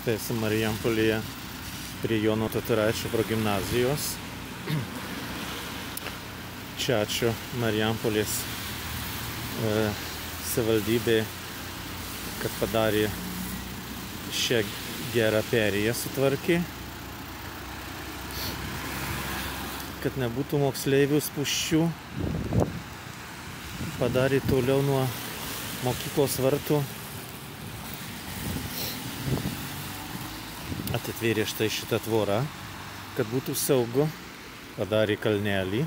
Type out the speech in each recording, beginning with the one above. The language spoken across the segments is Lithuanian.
Štai esu Marijampolėje prie Jono Tataraičio progimnazijos. Čia ačiū Marijampolės savivaldybė, kad padarė šią gerą perėją, sutvarkė, kad nebūtų moksleivių spūsčių. Padarė toliau nuo mokyklos vartų. Atitvėrė štai šitą tvorą, kad būtų saugu. Padarė kalnelį.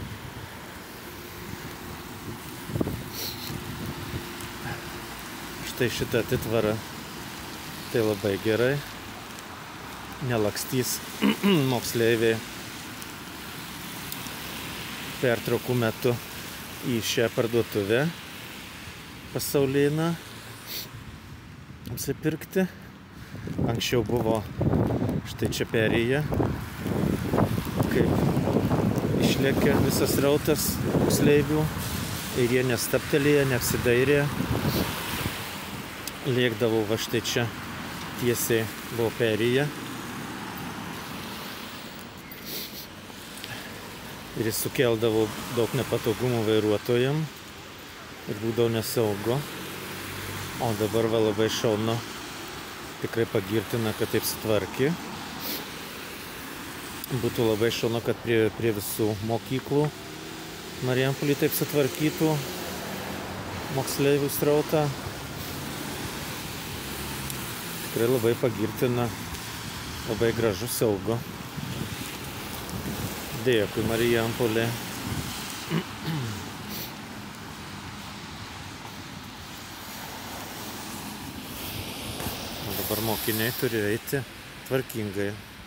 Štai šitą atitvara. Tai labai gerai. Nelakstys moksleiviai pertraukų metu į šią parduotuvę pasaulyną apsipirkti. Anksčiau buvo štai čia perėja, kaip išlėkė visas rautas moksleivių ir jie nestabtelėjo, neapsidairė. Lėkdavo va štai čia, tiesiai buvo perėja. Ir jis sukeldavo daug nepatogumų vairuotojam ir būdavo nesaugu. O dabar va labai šaunu, tikrai pagirtina, kad taip sutvarkė. Būtų labai šaunu, kad prie visų mokyklų Marijampolėj taip sutvarkytų moksleivių srautą. Tikrai labai pagirtina, labai gražu, saugu. Dėkui, Marijampolė. Dabar mokiniai turi eiti tvarkingai.